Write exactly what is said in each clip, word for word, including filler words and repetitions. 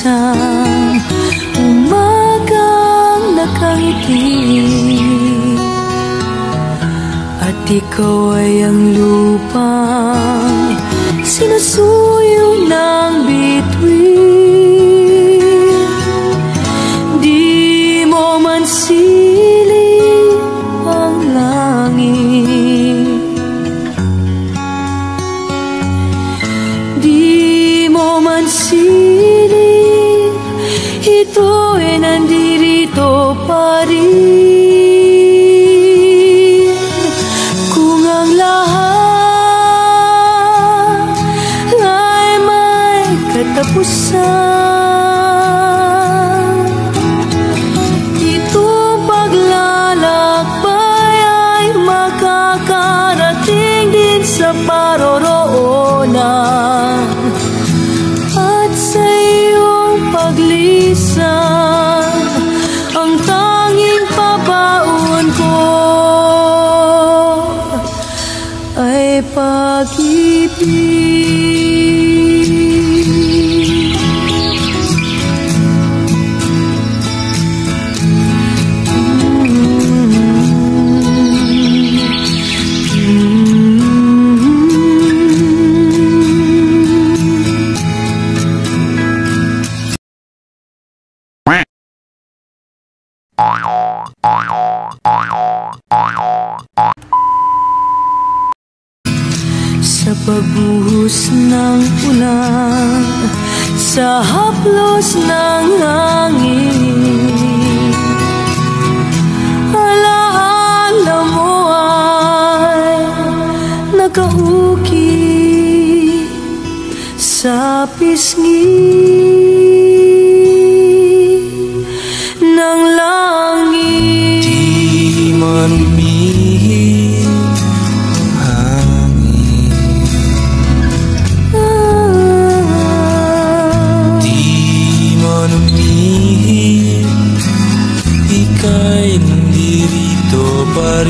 isang umagang nakangiti, at ikaw ay ang lupang sinusuyo ng bituin. Di mo man siling ang langit, di mo man siling, ito ay nandirito pa rin. Kung ang lahat ay may katapusan, itong paglalakbay ay makakarating din sa paroroonan. At sa iyong paglisan, ang tanging pabaon ko ay pag-ibig. Sa pagbuhos ng ulan, sa haplos ng hangin, alaala mo ay nakauki sa pisngi ng langit. Di man umihip ika'y nandirito pa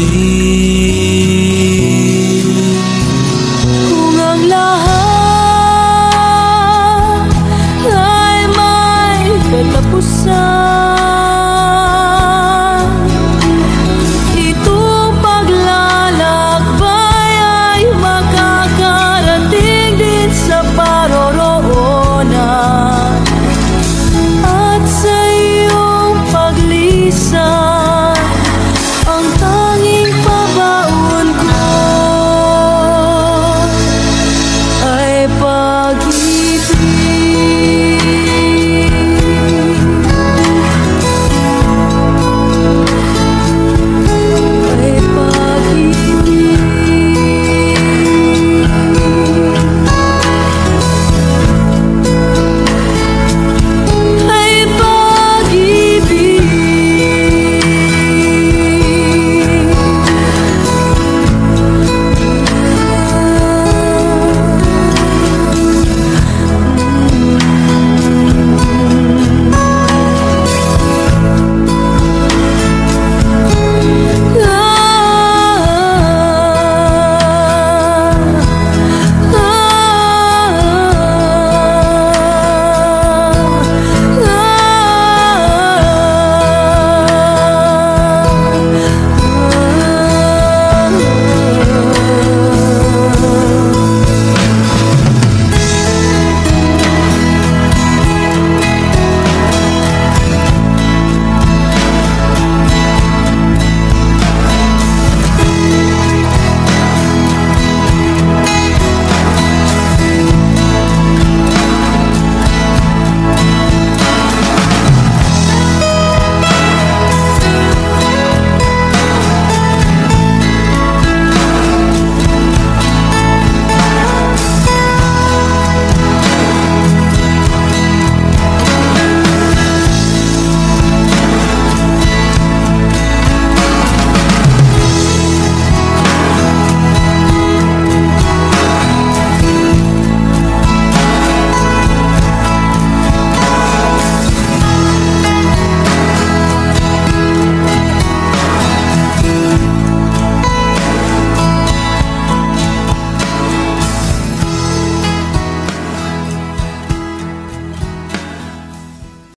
rin. Kung ang lahat ay may katapusan, itong paglalakbay ay makakarating din sa paroroonan. At sa iyong paglisan,